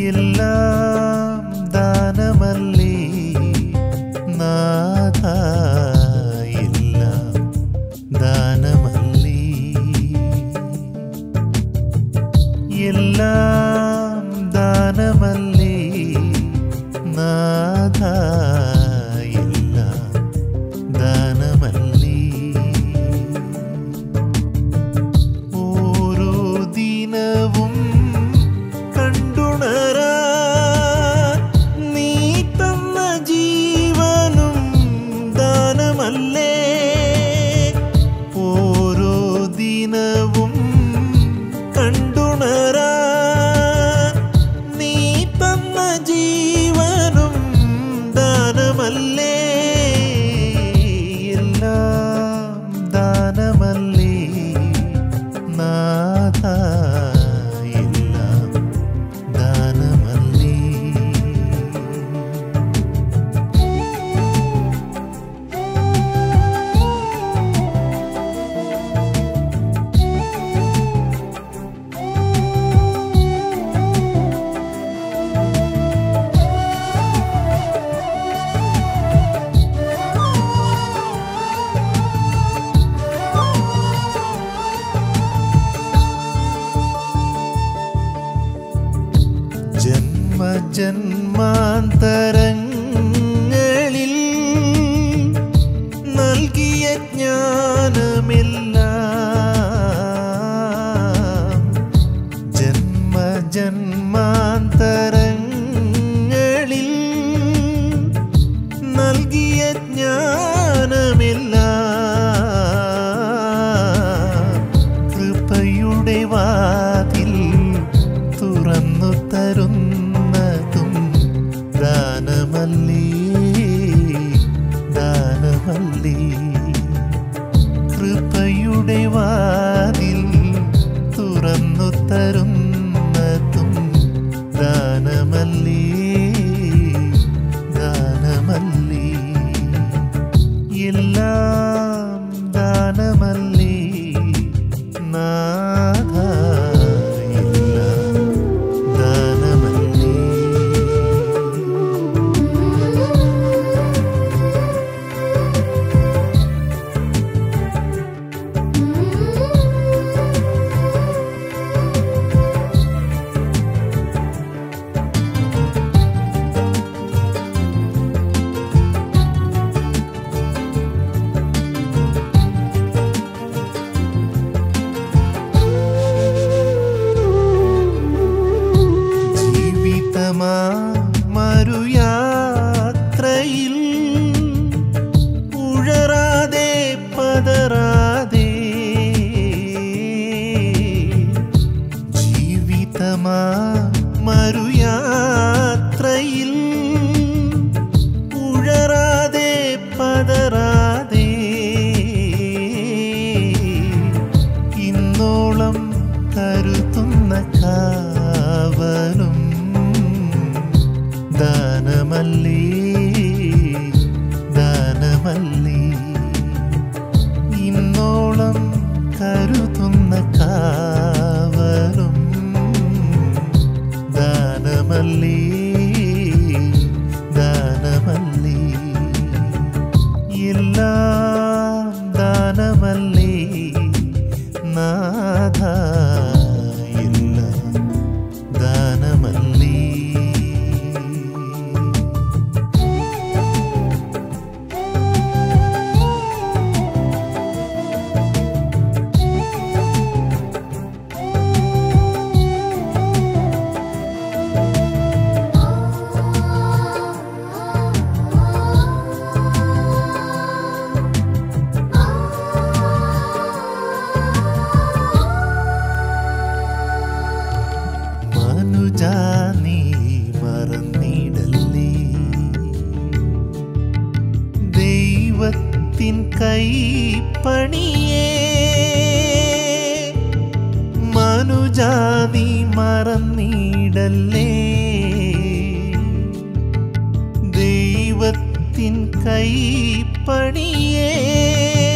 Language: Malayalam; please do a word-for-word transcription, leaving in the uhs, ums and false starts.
എല്ലാം ദാനമല്ലേ നാഥ, എല്ലാം ദാനമല്ലേ, എല്ലാം ദാനമല്ലേ നാഥ, എല്ലാം ദാനമല്ലേ. ഓരോ ദിനവും കണ്ടുണരാൻ നീ തന്ന ജീവനും ദാനമല്ലേ. ഓരോ ദിനവും കണ്ടുണരാൻ നീ തന്ന ജീവനും ദാനമല്ലേ. എല്ലാം ദാനമല്ലേ നാഥ, എല്ലാം ദാനമല്ലേ. ജന്മജന്മാന്തരങ്ങളിൽ നൽകിയ ജ്ഞാനമെല്ലാം, ജന്മജന്മാന്തരങ്ങളിൽ നൽകിയ ജ്ഞാനമെല്ലാം കൃപയുടെ വാതിൽ തുറന്നു തരുന്നതും ദാനമല്ലേ, ദാനമല്ലേ. കൃപയുടെ വാതിൽ തുറന്നു തരുന്നതും ദാനമല്ലേ, ദാനമല്ലേ. എല്ലാം ദാനമല്ലേ നാഥ, എല്ലാം ദാനമല്ലേ. മരുയാത്രയിൽ ഉഴറാതെ പതറാതെ, ജീവിതമാ മരുയാത്രയിൽ ഉഴറാതെ പതറാതെ, ഇന്നോളം കരുതുന്ന കാവലും ദാനമല്ലേ, ദാനമല്ലേ. ഇന്നോളം കരുതുന്ന കാവലും ദാനമല്ലേ, ദാനമല്ലേ. എല്ലാം ദാനമല്ലേ നാഥ, എല്ലാം ദാനമല്ലേ. മനുജാ നീ മറന്നിടല്ലേ, ദൈവത്തിൻ കൈപ്പണിയേ. മനുജാ നീ മറന്നിടല്ലേ, ദൈവത്തിൻ കൈപ്പണിയേ.